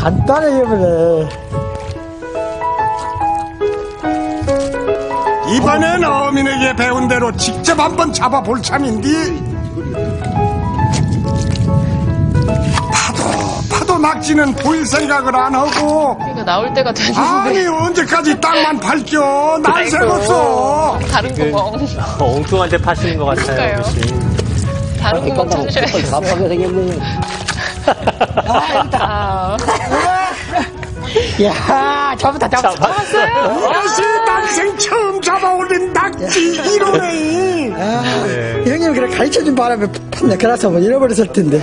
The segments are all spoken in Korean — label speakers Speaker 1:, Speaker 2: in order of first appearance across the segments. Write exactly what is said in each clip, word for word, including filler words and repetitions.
Speaker 1: 간단해 이번에.
Speaker 2: 이번엔 어민에게 배운 대로 직접 한번 잡아볼 참인디. 파도 파도 낙지는 보일 생각을 안 하고.
Speaker 3: 그러니까 나올 때가 됐는데.
Speaker 2: 아니 언제까지 땅만 밟겨. 날 새웠어.
Speaker 3: 다른 구멍.
Speaker 4: 엉뚱한 데 파시는 것 같아요.
Speaker 3: 다른 구멍 찾으셔야겠어요.
Speaker 1: 답답하게 생겼네.
Speaker 3: 아,
Speaker 1: 야, 저부터 잡았어요.
Speaker 2: 다시 난생 처음 잡아올린 낙지 이러네.
Speaker 1: 아, 형님 그래 가르쳐준 바람에 팠네. 그래서 뭐 잃어버렸을 텐데.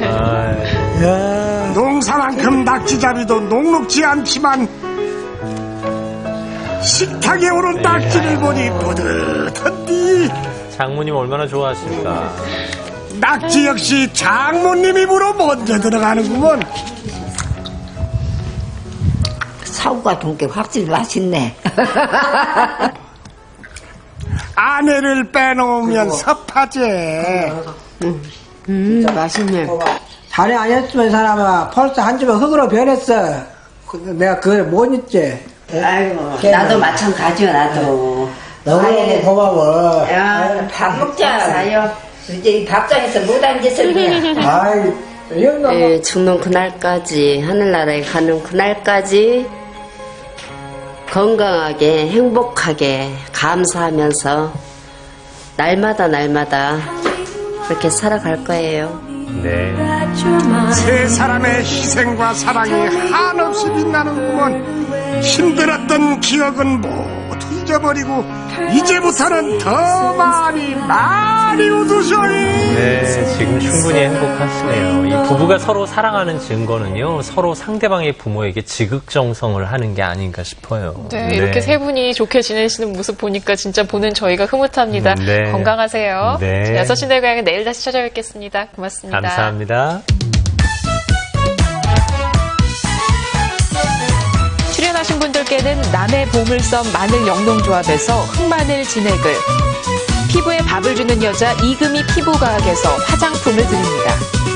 Speaker 1: 야.
Speaker 2: 농사만큼 낙지잡이도 녹록지 않지만 식탁에 오른 낙지를 보니 뿌듯한디.
Speaker 4: 장모님 얼마나 좋아하실까.
Speaker 2: 낙지 역시 장모님 입으로 먼저 들어가는구먼.
Speaker 5: 사고가 동게 확실히 맛있네.
Speaker 2: 아내를 빼놓으면 섭하제.
Speaker 5: 음, 음 맛있네.
Speaker 1: 자네 안 했으면 사람아 벌써 한 집은 흙으로 변했어. 내가 그걸 못 잊지.
Speaker 5: 아이고 나도 마찬가지야 나도.
Speaker 1: 너무 고마워.
Speaker 5: 야, 밥 먹자. 사요. 이제 이 밥상에서 못한 짓을 그냥.
Speaker 1: 아이,
Speaker 6: 예, 죽는 그날까지, 하늘나라에 가는 그날까지 건강하게, 행복하게, 감사하면서 날마다 날마다 그렇게 살아갈 거예요.
Speaker 4: 네.
Speaker 2: 세 사람의 희생과 사랑이 한없이 빛나는구먼. 힘들었던 기억은 모두 잊어버리고 이제부터는 더 많이 많이 웃으셔이.
Speaker 4: 네, 지금 충분히 행복하시네요. 이 부부가 서로 사랑하는 증거는요, 서로 상대방의 부모에게 지극정성을 하는 게 아닌가 싶어요.
Speaker 3: 네, 네. 이렇게 세 분이 좋게 지내시는 모습 보니까 진짜 보는 저희가 흐뭇합니다. 네. 건강하세요.
Speaker 4: 네.
Speaker 3: 여섯 시 내 고향은 내일 다시 찾아뵙겠습니다. 고맙습니다.
Speaker 4: 감사합니다.
Speaker 3: 출연하신 분들께는 남해 보물섬 마늘 영농조합에서 흑마늘 진액을, 피부에 밥을 주는 여자 이금희 피부과학에서 화장품을 드립니다.